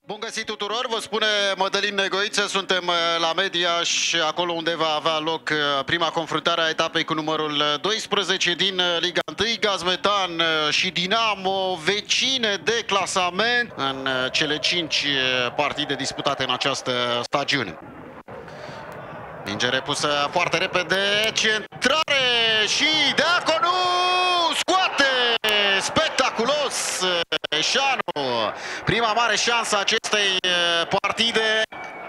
Bun găsit tuturor, vă spune Mădălin Negoiță, suntem la Mediaș, acolo unde va avea loc prima confruntare a etapei cu numărul 12 din Liga 1. Gazmetan și Dinamo, vecine de clasament în cele 5 partide disputate în această stagiune. Minge repusă foarte repede, centrare și Deaconu scoate spectaculos Eșanu. Prima mare șansă a acestei partide.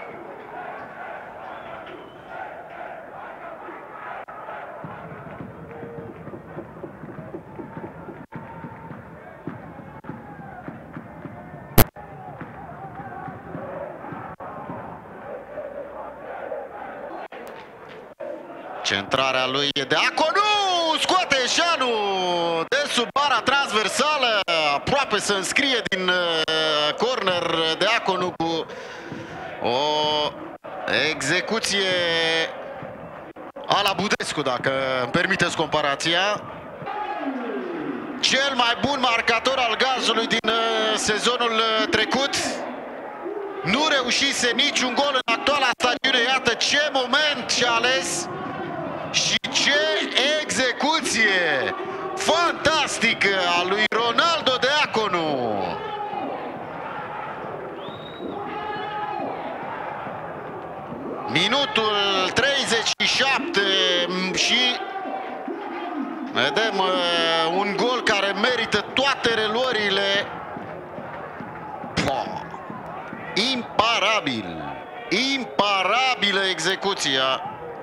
Centrarea lui Deaconu, scoate Eșanu de sub bara transversală, aproape să înscrie din corner Deaconu cu o execuție a la Budescu, dacă îmi permiteți comparația. Cel mai bun marcator al Gazului din sezonul trecut. Nu reușise niciun gol în actuala stagiune. Iată ce moment și-a ales și ce execuție fantastică a lui Ronaldo Deaconu. Minutul 37 și vedem un gol care merită toate reluările. Imparabil, imparabilă execuția.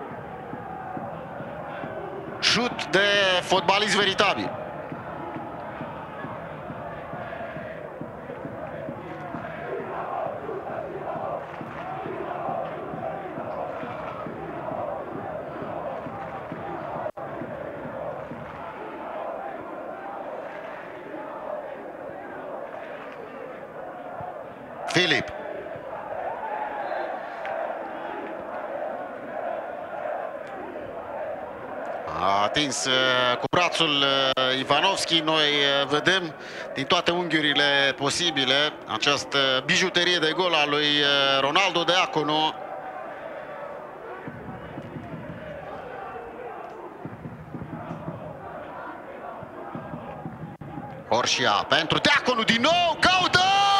Șut de fotbalist veritabil. Filip. A atins cu brațul Ivanovski. Noi vedem din toate unghiurile posibile această bijuterie de gol a lui Ronaldo Deaconu. Horșia pentru Deaconu din nou, caută!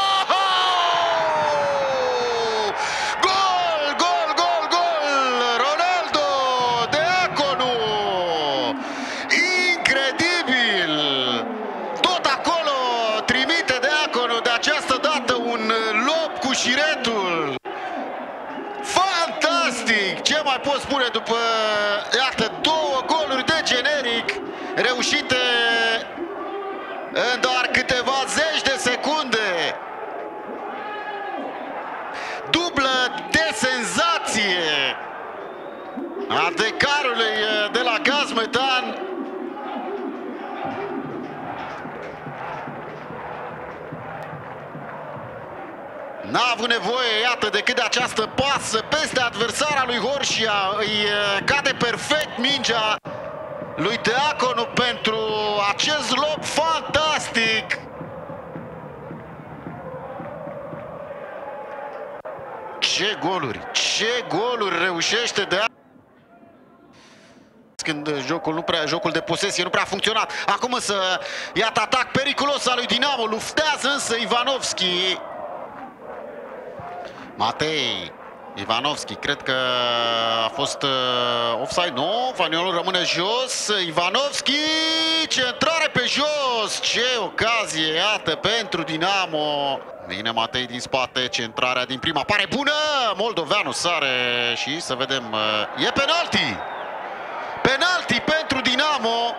Șiretul. Fantastic! Ce mai pot spune după, iată, două goluri de generic reușite în doar câteva zeci de secunde. Dublă de senzație a decarului de la Gazmetan. N-a avut nevoie, iată, decât de această pasă peste adversara lui Horșia. Îi cade perfect mingea lui Deaconu pentru acest lob fantastic. Ce goluri reușește Deaconu. Când jocul de posesie nu prea a funcționat. Acum însă, iată atac periculos al lui Dinamo. Luftează însă Ivanovski. Matei Ivanovski, cred că a fost offside, nu, faniolul rămâne jos, Ivanovski, centrare pe jos, ce ocazie, iată, pentru Dinamo. Vine Matei din spate, centrarea din prima, pare bună, moldoveanu sare și să vedem, e penalti! Penalti pentru Dinamo.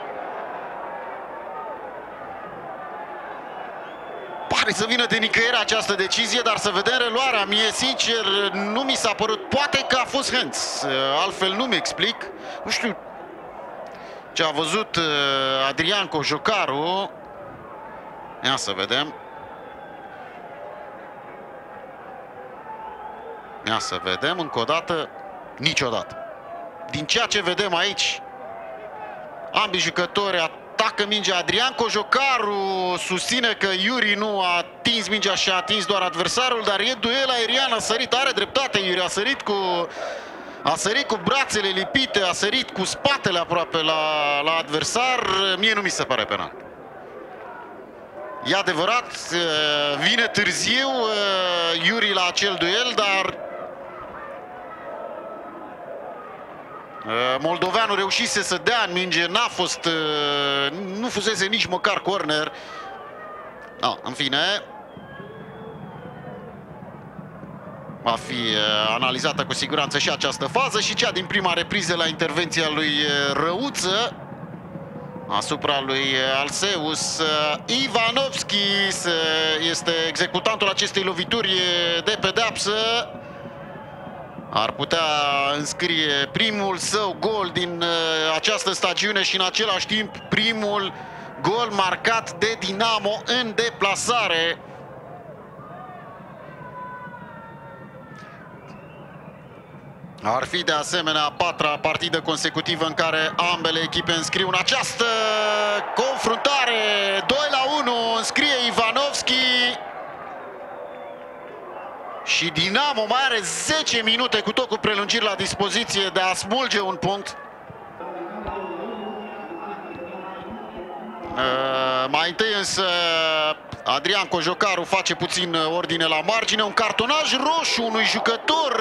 Pare să vină de nicăieri această decizie, dar să vedem reluarea. Mie, sincer, nu mi s-a părut. Poate că a fost hands, altfel nu-mi explic. Nu știu ce a văzut Adrian Cojocaru. Ia să vedem. Ia să vedem încă o dată. Niciodată. Din ceea ce vedem aici, ambii jucători atacă mingea Adrian Cojocaru, susține că Iuri nu a atins mingea și a atins doar adversarul, dar e duel aerian, a sărit, are dreptate Iuri, a sărit cu brațele lipite, a sărit cu spatele aproape la adversar. Mie nu mi se pare penal. E adevărat, vine târziu Iuri la acel duel, dar moldoveanul reușise să dea în minge, nu fusese nici măcar corner. În fine, va fi analizată cu siguranță și această fază și cea din prima repriză la intervenția lui Răuță asupra lui Alseus. Ivanovski este executantul acestei lovituri de pedeapsă. Ar putea înscrie primul său gol din această stagiune și în același timp primul gol marcat de Dinamo în deplasare. Ar fi de asemenea a patra partidă consecutivă în care ambele echipe înscriu în această confruntare. 2-1 înscrie Ivanovski. Și Dinamo mai are 10 minute cu tot cu prelungiri la dispoziție de a smulge un punct. Mai întâi însă Adrian Cojocaru face puțin ordine la margine. Un cartonaj roșu unui jucător.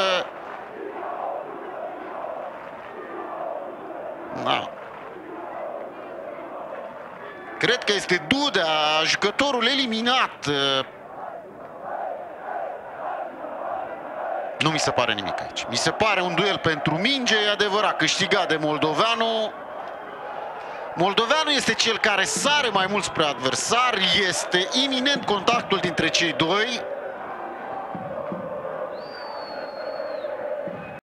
Cred că este Dudea, jucătorul eliminat. Nu mi se pare nimic aici. Mi se pare un duel pentru minge, e adevărat, câștigat de moldoveanu. Moldoveanu este cel care sare mai mult spre adversar, este iminent contactul dintre cei doi.